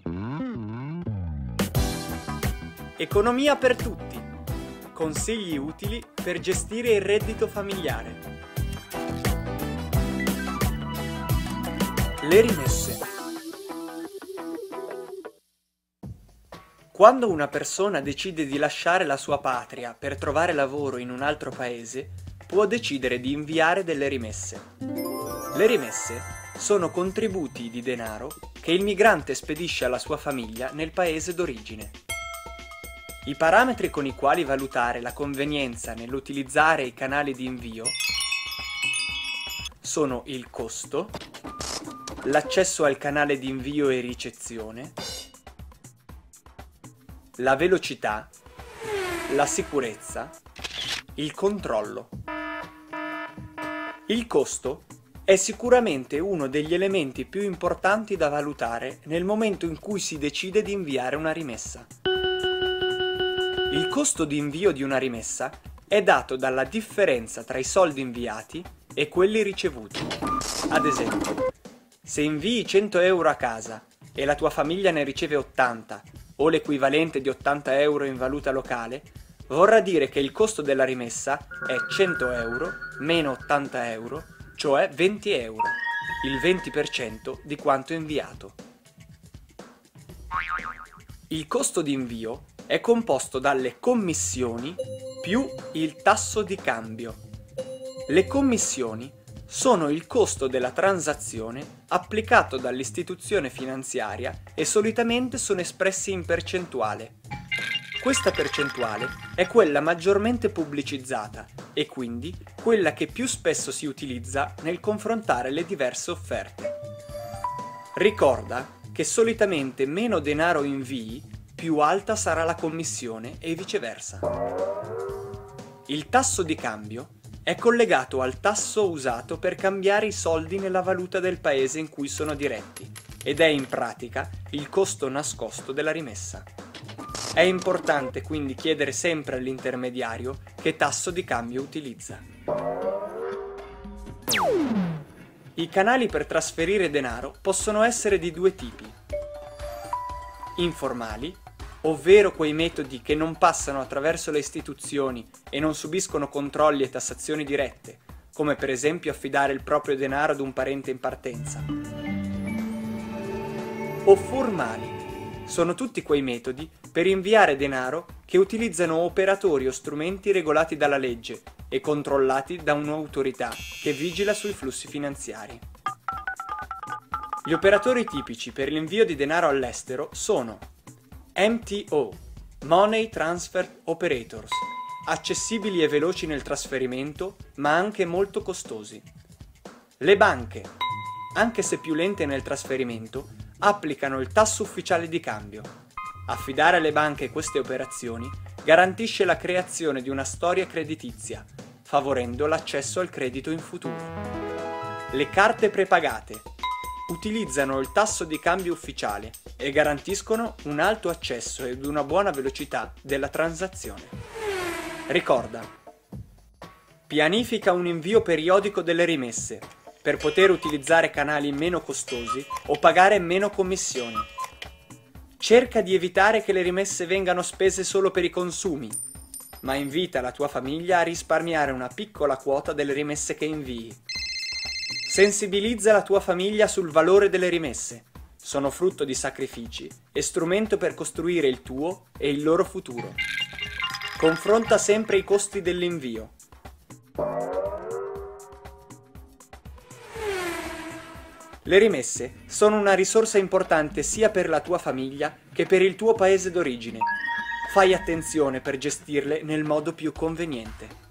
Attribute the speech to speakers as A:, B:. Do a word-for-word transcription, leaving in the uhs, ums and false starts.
A: Economia per tutti. Consigli utili per gestire il reddito familiare. Le rimesse. Quando una persona decide di lasciare la sua patria per trovare lavoro in un altro paese, può decidere di inviare delle rimesse. Le rimesse sono contributi di denaro che il migrante spedisce alla sua famiglia nel paese d'origine. I parametri con i quali valutare la convenienza nell'utilizzare i canali di invio sono il costo, l'accesso al canale di invio e ricezione, la velocità, la sicurezza, il controllo. Il costo è sicuramente uno degli elementi più importanti da valutare nel momento in cui si decide di inviare una rimessa. Il costo di invio di una rimessa è dato dalla differenza tra i soldi inviati e quelli ricevuti. Ad esempio, se invii cento euro a casa e la tua famiglia ne riceve ottanta, o l'equivalente di ottanta euro in valuta locale, vorrà dire che il costo della rimessa è cento euro meno ottanta euro, cioè venti euro, il venti per cento di quanto inviato. Il costo di invio è composto dalle commissioni più il tasso di cambio. Le commissioni sono il costo della transazione applicato dall'istituzione finanziaria e solitamente sono espressi in percentuale. Questa percentuale è quella maggiormente pubblicizzata e quindi quella che più spesso si utilizza nel confrontare le diverse offerte. Ricorda che solitamente meno denaro invii, più alta sarà la commissione e viceversa. Il tasso di cambio è collegato al tasso usato per cambiare i soldi nella valuta del paese in cui sono diretti ed è in pratica il costo nascosto della rimessa. È importante quindi chiedere sempre all'intermediario che tasso di cambio utilizza. I canali per trasferire denaro possono essere di due tipi: informali, ovvero quei metodi che non passano attraverso le istituzioni e non subiscono controlli e tassazioni dirette, come per esempio affidare il proprio denaro ad un parente in partenza. O formali, sono tutti quei metodi per inviare denaro che utilizzano operatori o strumenti regolati dalla legge e controllati da un'autorità che vigila sui flussi finanziari. Gli operatori tipici per l'invio di denaro all'estero sono M T O, Money Transfer Operators, accessibili e veloci nel trasferimento, ma anche molto costosi. Le banche, anche se più lente nel trasferimento, applicano il tasso ufficiale di cambio. Affidare alle banche queste operazioni garantisce la creazione di una storia creditizia, favorendo l'accesso al credito in futuro. Le carte prepagate utilizzano il tasso di cambio ufficiale e garantiscono un alto accesso ed una buona velocità della transazione. Ricorda, pianifica un invio periodico delle rimesse per poter utilizzare canali meno costosi o pagare meno commissioni. Cerca di evitare che le rimesse vengano spese solo per i consumi, ma invita la tua famiglia a risparmiare una piccola quota delle rimesse che invii. Sensibilizza la tua famiglia sul valore delle rimesse. Sono frutto di sacrifici e strumento per costruire il tuo e il loro futuro. Confronta sempre i costi dell'invio. Le rimesse sono una risorsa importante sia per la tua famiglia che per il tuo paese d'origine. Fai attenzione per gestirle nel modo più conveniente.